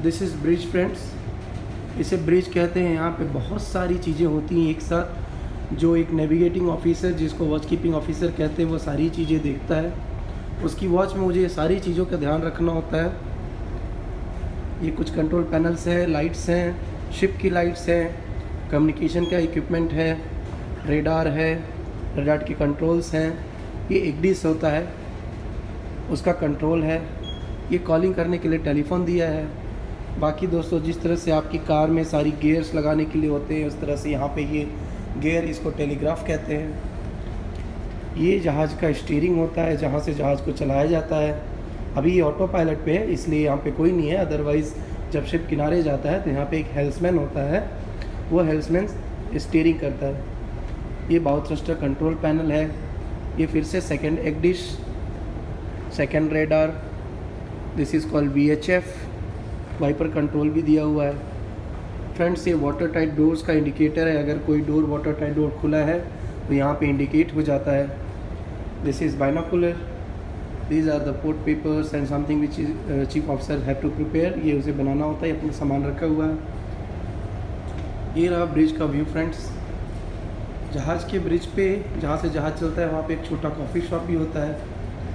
This is bridge friends, इसे bridge कहते हैं। यहाँ पे बहुत सारी चीज़ें होती हैं एक साथ। जो एक नेविगेटिंग ऑफिसर, जिसको वॉच कीपिंग ऑफिसर कहते हैं, वो सारी चीज़ें देखता है। उसकी वॉच में मुझे ये सारी चीज़ों का ध्यान रखना होता है। ये कुछ कंट्रोल पैनल्स हैं, लाइट्स हैं, शिप की लाइट्स हैं, कम्युनिकेशन का इक्विपमेंट है, रेडार है, रेडार के कंट्रोल्स हैं। ये एक डिश होता है, उसका कंट्रोल है। ये कॉलिंग करने के लिए टेलीफोन दिया है। बाकी दोस्तों, जिस तरह से आपकी कार में सारी गियर्स लगाने के लिए होते हैं, उस तरह से यहाँ पे ये गियर, इसको टेलीग्राफ कहते हैं। ये जहाज़ का स्टीयरिंग होता है, जहाँ से जहाज़ को चलाया जाता है। अभी ये ऑटो पायलट पे है, इसलिए यहाँ पे कोई नहीं है। अदरवाइज़ जब शिप किनारे जाता है तो यहाँ पे एक हेल्समैन होता है, वो हेल्समैन स्टीयरिंग करता है। ये बाउ थ्रस्टर कंट्रोल पैनल है। ये फिर से second egg dish, second radar, this is called VHF। Wiper control भी दिया हुआ है। फ्रेंड्स, ये वाटर टाइट डोर्स का इंडिकेटर है। अगर कोई डोर, वाटर टाइट डोर खुला है तो यहाँ पे इंडिकेट हो जाता है। This is binocular, these are the port papers and something which is chief officer have to prepare. ये उसे बनाना होता है, अपना सामान रखा हुआ है। ये रहा ब्रिज का व्यू फ्रेंड्स। जहाज़ के ब्रिज पे, जहाँ से जहाज़ चलता है, वहाँ पे एक छोटा कॉफ़ी शॉप भी होता है।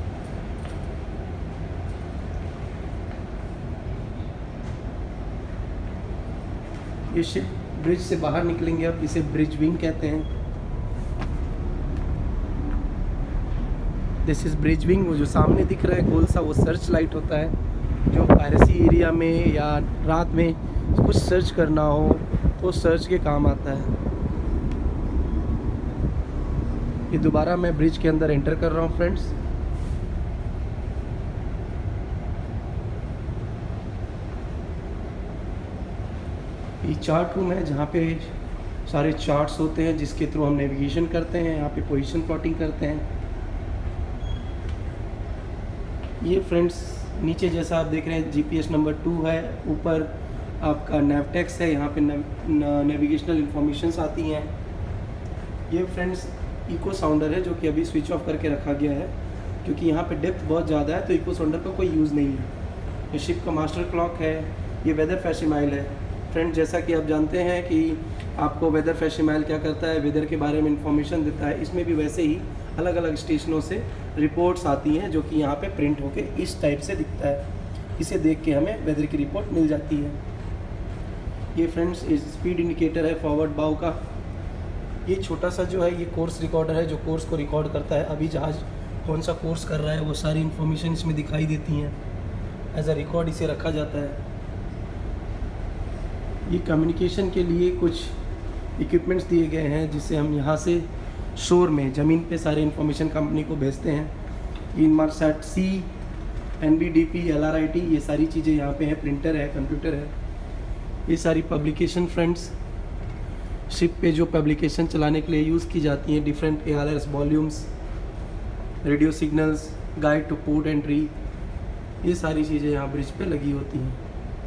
ये शिप ब्रिज से बाहर निकलेंगे अब, इसे ब्रिज विंग कहते हैं। This is bridge wing. वो जो सामने दिख रहा है गोल सा, वो सर्च लाइट होता है। जो पायरेसी एरिया में या रात में कुछ सर्च करना हो तो सर्च के काम आता है। ये दोबारा मैं ब्रिज के अंदर एंटर कर रहा हूँ फ्रेंड्स। ये चार्ट रूम है, जहाँ पे सारे चार्ट्स होते हैं, जिसके थ्रू हम नेविगेशन करते हैं। यहाँ पे पोजीशन प्लॉटिंग करते हैं। ये फ्रेंड्स नीचे जैसा आप देख रहे हैं, GPS नंबर 2 है। ऊपर आपका नेवटेक्स है, यहाँ पे नेविगेशनल इंफॉर्मेशंस आती हैं। ये फ्रेंड्स इको साउंडर है, जो कि अभी स्विच ऑफ करके रखा गया है, क्योंकि यहाँ पे डेप्थ बहुत ज़्यादा है, तो इको साउंडर का कोई यूज़ नहीं है। ये शिप का मास्टर क्लॉक है। ये वेदर फैसिमाइल है फ्रेंड। जैसा कि आप जानते हैं कि आपको वेदर फैसिमाइल क्या करता है, वेदर के बारे में इंफॉर्मेशन देता है। इसमें भी वैसे ही अलग अलग स्टेशनों से रिपोर्ट्स आती हैं, जो कि यहाँ पे प्रिंट होके इस टाइप से दिखता है। इसे देख के हमें वेदर की रिपोर्ट मिल जाती है। ये फ्रेंड्स स्पीड इंडिकेटर है फॉरवर्ड बाउ का। ये छोटा सा जो है, ये कोर्स रिकॉर्डर है, जो कोर्स को रिकॉर्ड करता है। अभी जहाज़ कौन सा कोर्स कर रहा है, वो सारी इन्फॉर्मेशन इसमें दिखाई देती हैं। एज अ रिकॉर्ड इसे रखा जाता है। ये कम्युनिकेशन के लिए कुछ इक्विपमेंट्स दिए गए हैं, जिससे हम यहाँ से शोर में, ज़मीन पे सारे इन्फॉर्मेशन कंपनी को भेजते हैं। इनमार्सैट C, NBDP, LRIT, ये सारी चीज़ें यहाँ पे हैं। प्रिंटर है, कंप्यूटर है। ये सारी पब्लिकेशन फ्रेंड्स, शिप पे जो पब्लिकेशन चलाने के लिए यूज़ की जाती हैं, different ARS volumes, radio signals, guide to port entry, ये सारी चीज़ें यहाँ ब्रिज पे लगी होती हैं।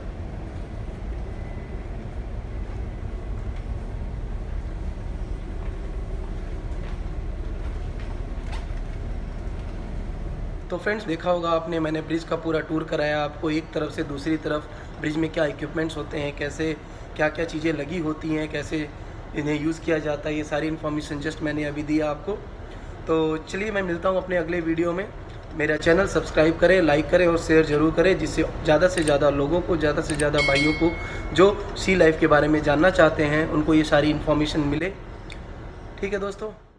तो फ्रेंड्स, देखा होगा आपने, मैंने ब्रिज का पूरा टूर कराया आपको। एक तरफ से दूसरी तरफ ब्रिज में क्या इक्विपमेंट्स होते हैं, कैसे क्या क्या चीज़ें लगी होती हैं, कैसे इन्हें यूज़ किया जाता है, ये सारी इन्फॉर्मेशन जस्ट मैंने अभी दिया आपको। तो चलिए, मैं मिलता हूँ अपने अगले वीडियो में। मेरा चैनल सब्सक्राइब करें, लाइक करें और शेयर ज़रूर करें, जिससे ज़्यादा से ज़्यादा लोगों को, ज़्यादा से ज़्यादा भाइयों को जो सी लाइफ के बारे में जानना चाहते हैं, उनको ये सारी इन्फॉर्मेशन मिले। ठीक है दोस्तों।